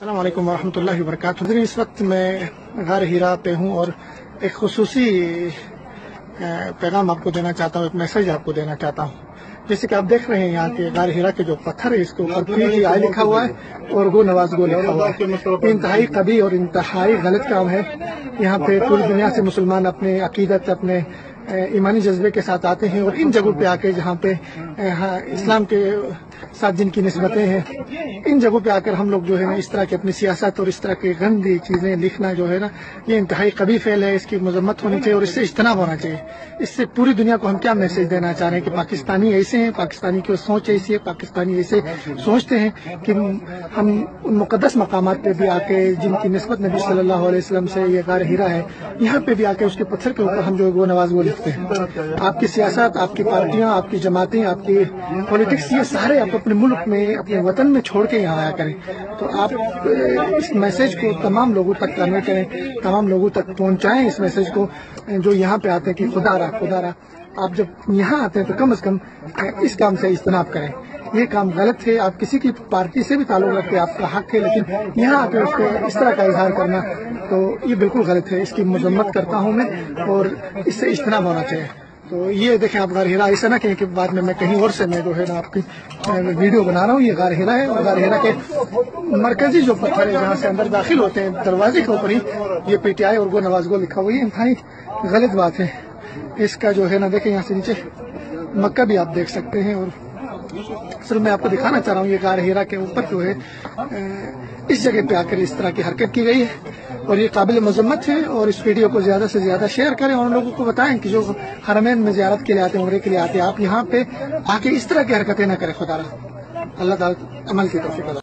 अस्सलाम वालेकुम वरहमतुल्लाहि वबरकातुहू। इस वक्त मैं गार हिरा पे हूँ और एक खुसूसी पैगाम आपको देना चाहता हूँ, एक मैसेज आपको देना चाहता हूँ। जैसे कि आप देख रहे हैं यहाँ के गार हिरा के जो पत्थर है, इसके ऊपर PTI लिखा हुआ है और गो नवाज गो लिखा हुआ है। इंतहाई कभी और इंतहाई गलत काम है। यहाँ पे पूरी दुनिया से मुसलमान अपने अकीदत, अपने ईमानी जज्बे के साथ आते हैं और इन जगहों पे आके जहाँ पे इस्लाम के साथ जिनकी निस्बतें हैं, इन जगहों पे आकर हम लोग जो है ना इस तरह की अपनी सियासत और इस तरह की गंदी चीज़ें लिखना जो है ना, ये इंतहाई कभी फेल है। इसकी मजम्मत होनी चाहिए और इससे इज्तनाब होना चाहिए। इससे पूरी दुनिया को हम क्या मैसेज देना चाह रहे हैं कि पाकिस्तानी ऐसे हैं, पाकिस्तानी की सोच ऐसी है, पाकिस्तानी ऐसे सोचते हैं कि हम उन मुकद्दस मकामात पे भी आके जिनकी निस्बत नबी सल्लल्लाहु अलैहि वसल्लम से ये गार हिरा है, यहाँ पे भी आके उसके पत्थर के ऊपर हम जो वो नवाज वो लिखते हैं। आपकी सियासत, आपकी पार्टियां, आपकी जमातें, आपकी पॉलिटिक्स, ये सारे आप अपने मुल्क में, अपने वतन में छोड़ के यहाँ आया करें। तो आप इस मैसेज को तमाम लोगों तक कन्वे करें, तमाम लोगों तक पहुँचाएं इस मैसेज को जो यहाँ पे आते हैं कि खुदा रहा। आप जब यहाँ आते हैं तो कम से कम इस काम से इज्तनाब करें। ये काम गलत है। आप किसी की पार्टी से भी ताल्लुक रखते हैं, आपका हक है, लेकिन यहाँ आके उसको इस तरह का इजहार करना तो ये बिल्कुल गलत है। इसकी मजम्मत करता हूँ मैं और इससे इज्तनाब होना चाहिए। तो ये देखें आप गार हिरा, ऐसा ना कहें कि बाद में मैं कहीं और से मैं जो है ना आपकी वीडियो बना रहा हूँ। ये गार हिरा है और गार हिरा के मरकजी जो पत्थर है जहाँ से अंदर दाखिल होते हैं, दरवाजे के ऊपर ही ये PTI और गो नवाज गो लिखा हुआ है। इंतहाई गलत बात है। इसका जो है ना देखें यहाँ से नीचे मक्का भी आप देख सकते हैं। और असल मैं आपको दिखाना चाह रहा हूँ ये गार हिरा के ऊपर जो है इस जगह पे आकर इस तरह की हरकत की गई है और ये काबिल मजम्मत है। और इस वीडियो को ज्यादा से ज्यादा शेयर करें और उन लोगों को बताएं कि जो हरमैन में ज़ियारत के लिए आते हैं, उम्रे के लिए आते हैं, आप यहाँ पे आके इस तरह की हरकतें ना करें। खुदा अल्लाह ताला अमल की तौफीक।